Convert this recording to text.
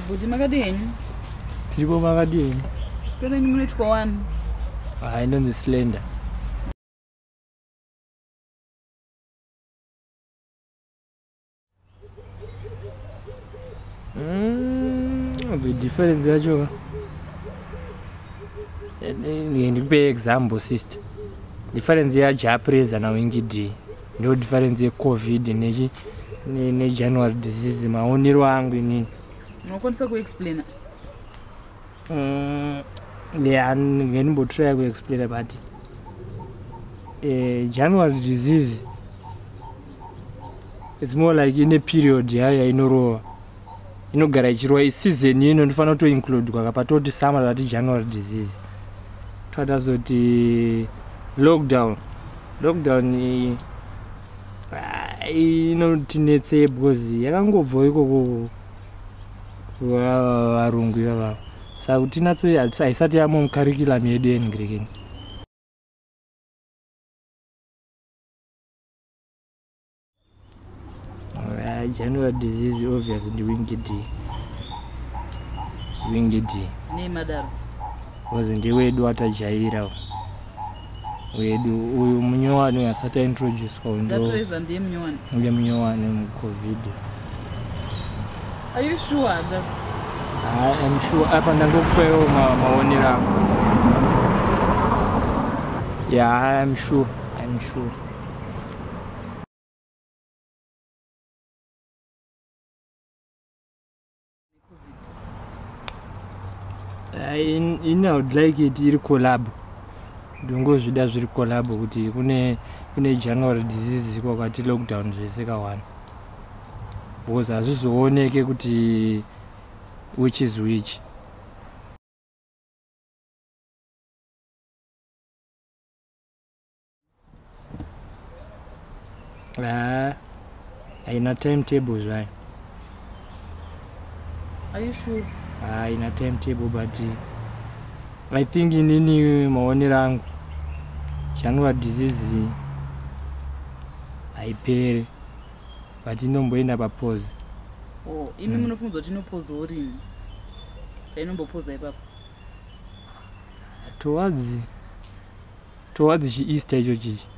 Budi makadini. Tiripo makadini. Sikana ni mune tuko one. I know the slender. The difference yacho. Ndikupe example sister. Difference ya Japreza na Wingy D. No difference ya COVID ne January disease maonero wangu nini. Unakwanisa kuexplain? Ngenimbo try kuexplain about January disease. It's more like in a period yaya inorowa. Inogara ichirwa season ino ndifana to include kwakapatoti summer that January disease. Twatazoti lockdown inotinetse because yakangobva ikoko varungu ivavo saka kuti natso haisati yamo mucurriculum yedu yengirekeni. January disease obviously the Wingy D. Ne madaro. Because ndiwedu watajaira. Wedu uyu munyowani yasata introduce kwa ndo. Japreza ndiye munyowani. Ndiye munyowani mu COVID. Are you sure that? I am sure. Hapa ndangokupewa maonera. Yeah, I am sure. I would like it iri collab. Dungo zvida zviri collab kuti kune January disease kwakati lockdown zveseka one. Because azvizooneke kuti which is which. Haina timetable zvai. Are you sure? In a timetable, but I think in any maonera January disease I pay, but inomboenda pa pause. Oh, imi munofunza kuti inopause orini. Painombopoza ipapo. Towards Easter icho chichi.